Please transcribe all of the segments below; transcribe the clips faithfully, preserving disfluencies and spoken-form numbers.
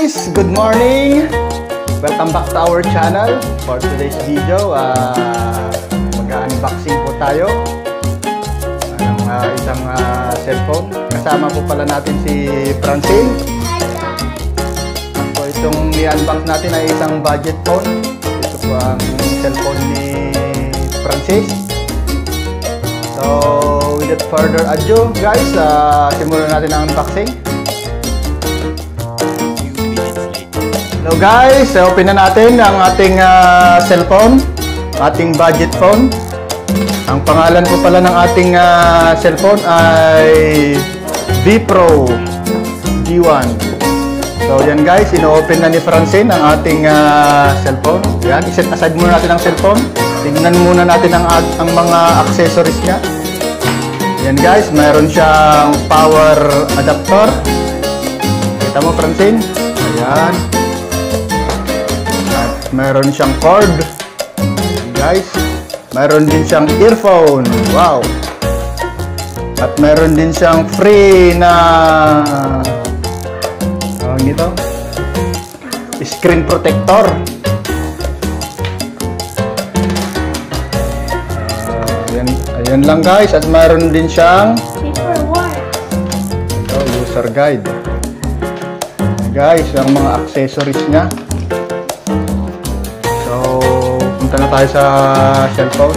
guys! Good morning! Welcome back to our channel. For today's video, uh, mag-unboxing po tayo ng uh, isang uh, cellphone. Kasama po pala natin si Francine. So itong i-unbox natin ay isang budget phone. Ito po ang cellphone ni Francis. So without further ado guys, uh, simulan natin ang unboxing. Hello guys, so open na natin ang ating uh, cellphone, ating budget phone. Ang pangalan po pala ng ating uh, cellphone ay Vipro G one. So yan guys, ino-open na ni Francine ang ating uh, cellphone. Yan, iset aside muna natin ang cellphone. Tingnan muna natin ang, ang mga accessories niya. Yan guys, mayroon siyang power adapter. Kita mo Francine? Ayan. Meron siyang cord. Guys, meron din siyang earphone. Wow. At meron din siyang free na ano nito? Screen protector. Uh, ayan, ayan lang guys. At meron din siyang ito, user guide. Guys, ang mga accessories niya. Punta na tayo sa cellphone.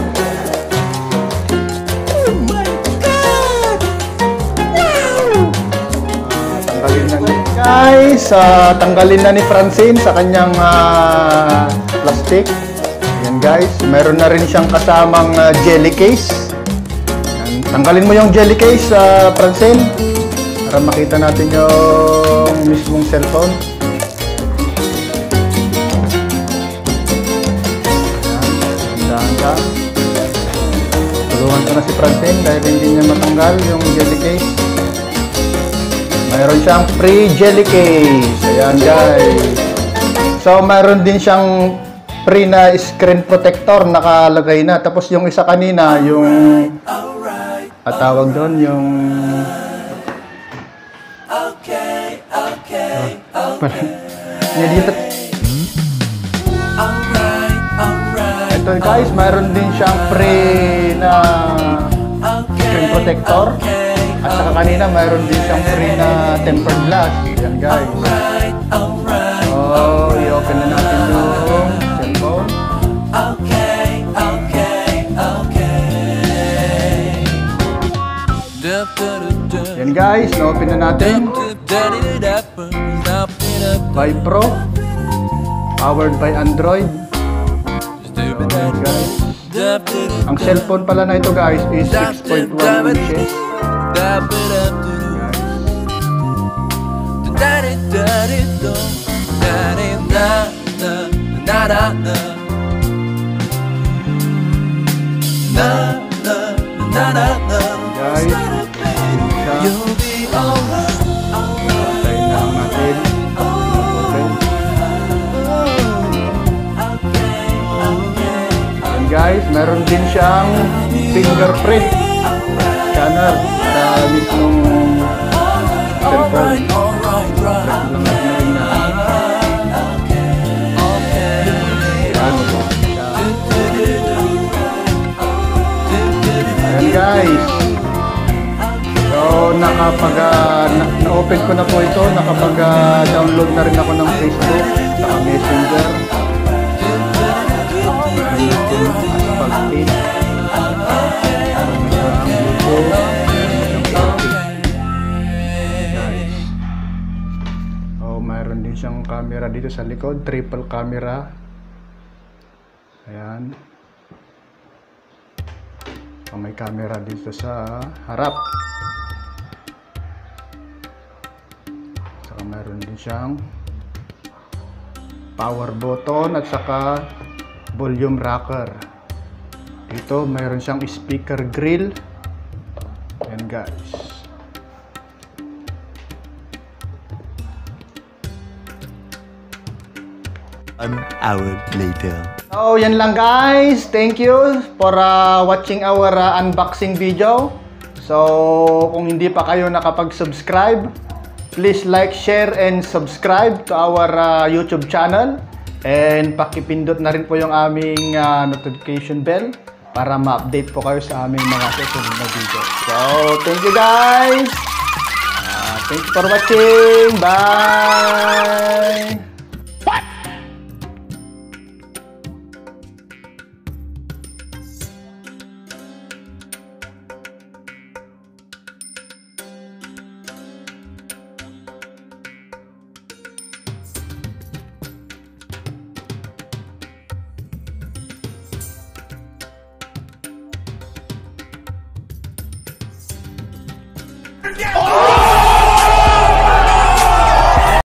Oh my God! Wow! Uh, tanggalin na ni guys. Uh, tanggalin na ni Francine sa kanyang uh, plastic. Ayan guys. Meron na rin siyang kasamang uh, jelly case. Ayan. Tanggalin mo yung jelly case, uh, Francine, para makita natin yung mismong cellphone. Tulungan ko na si Francine dahil hindi niya matanggal yung jelly case. Mayroon siyang free jelly case. Ayan guys. So mayroon din siyang free na screen protector nakalagay na. Tapos yung isa kanina, yung atawag doon, yung okay, okay, okay. Yan dito. Ito guys, mayroon din siyang free na screen protector. At saka kanina mayroon din siyang free na tempered glass. Yan guys. So, i-open na natin yung cellphone. Yan guys, na-open na natin. Vipro, powered by Android. So, guys. Ang cellphone pala na ito guys is six point one inches. Guys, meron din siyang fingerprint scanner sa mismong cellphone. Ayan guys. So, nakapag uh, na-open ko na po ito. Nakapag-download uh, na rin ako ng Facebook sa Messenger. Oh, mayroon din siyang camera dito sa likod, triple camera. Ayan. Oh, may camera dito sa harap. Saka mayroon din siyang power button at saka volume rocker. Dito mayroon siyang speaker grill. Ayan guys. An hour later. So yan lang guys. Thank you for uh, watching our uh, unboxing video. So kung hindi pa kayo nakapag-subscribe, please like, share, and subscribe to our uh, YouTube channel. And pakipindot na rin po yung aming uh, notification bell para ma-update po kayo sa aming mga susunod na video. So, thank you guys! Uh, thank you for watching! Bye!